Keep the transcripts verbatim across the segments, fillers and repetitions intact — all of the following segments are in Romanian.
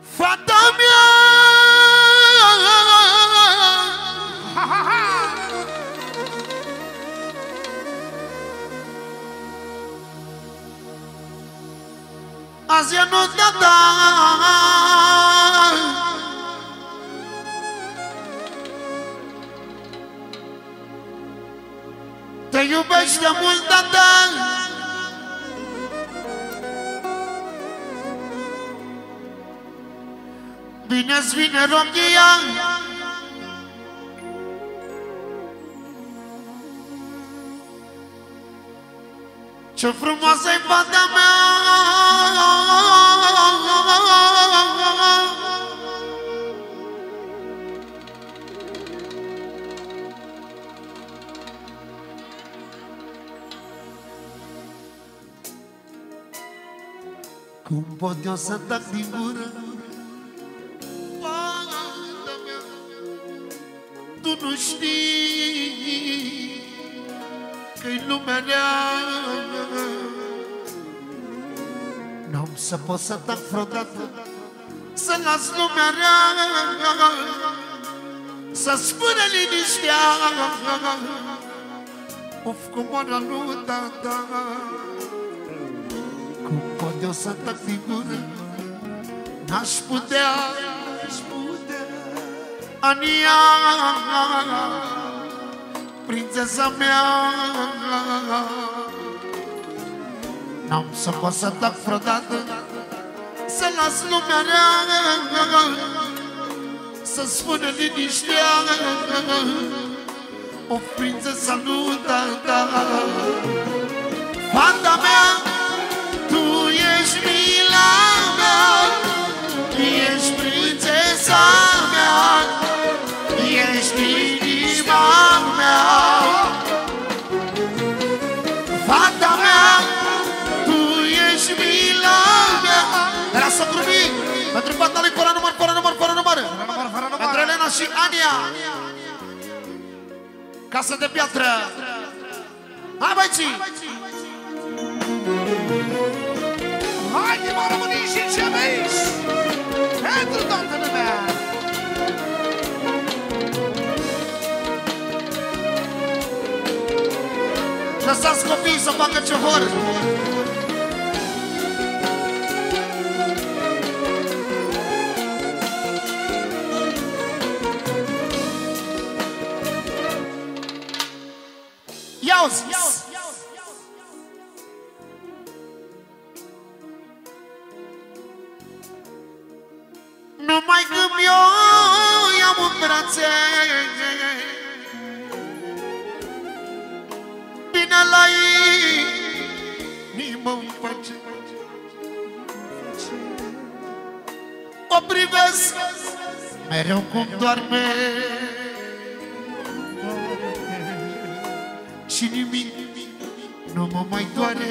Fata mea, azi e noaptea ta, te iubește mult tata. Bine-ți vine România, ce frumoasă-i fata mea. Cum pot eu să tac din gură? Tu nu știi că-i lumea rea. N-am să pot să tac vreodată, să las lumea rea să spune liniștea. Of, cum moară lui tata. Cum pot eu să tac din gură? N-aș putea, n-aș putea. Ania, prințesa mea, n-am să pot să tac vreodată, să las lumea rea să spună liniștea. O prințesa lui tata. Fata mea, tu ești mila mea, ești prințesa mea, ești inima mea. Fata mea, tu ești mila mea. Lasă grumii pentru fata lui fără număr, fără număr, fără număr, pentru Elena și Ania. Casă de piatră. Hai băieții! Haide mă românii și ce vezi pentru toată lumea. Lăsați copiii să facă ce vor. Ia-uzi! Numai când eu iau în brațe, bine la inimă-mi face. O privesc mereu cum doarme și nimic nu mă mai doare.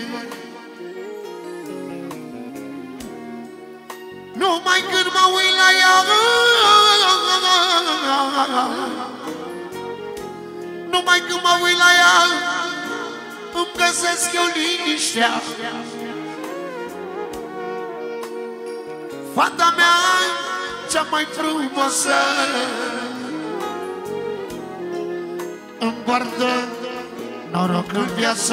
Numai când mă uit la ea, numai când mă uit la ea, îmi găsesc eu liniștea. Fata mea cea mai frumoasă îmi poartă noroc în viață.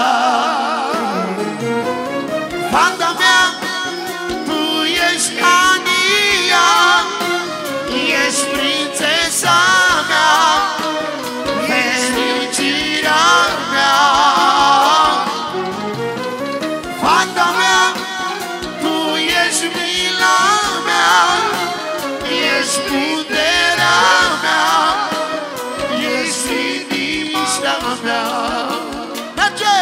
Fata mea, ești Ania, ești prințesa mea, fericirea mea. Fata mea, tu ești mila mea, ești puterea mea, ești liniștea mea. Merge!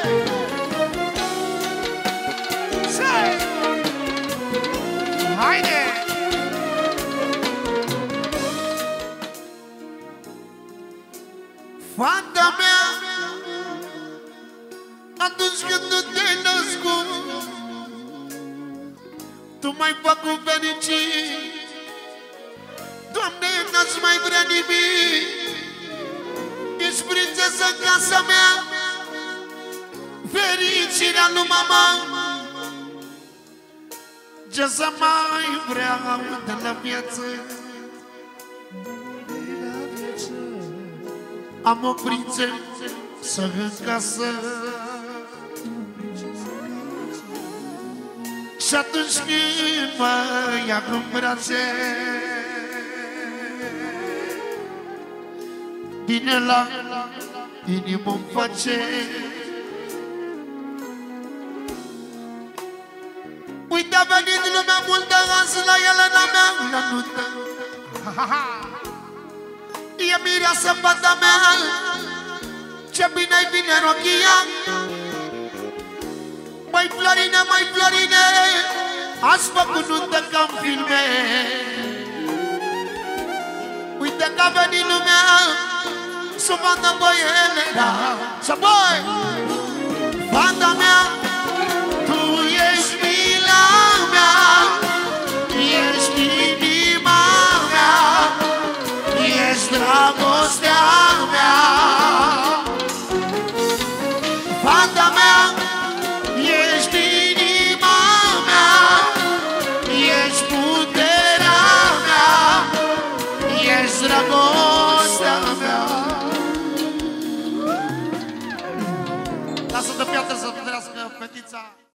Haide! Fata mea, atunci când tu te-ai născut, tu m-ai făcut fericit. Doamne, n-aș mai vrea nimic. Ești prințesă în casa mea, fericirea lui mama. Ce să mai vreau de la viață? Am o prințesă în casă și atunci când mă ia în brațe, bine la inimă-mi face. Uite, a venit lumea multă azi la Elena mea la nuntă. E mireasă fata mea, ce bine-i vine rochia. Măi Florine, măi Florine, ați făcut nuntă ca-n filme. Uite că a venit lumea să vadă băiele, da. Și apoi, fata mea, tu ești mila mea, ești inima mea, ești dragostea mea. Fata mea, ești inima mea, ești puterea mea, ești dragostea mea. Lasă de piatră să trăiască fetița.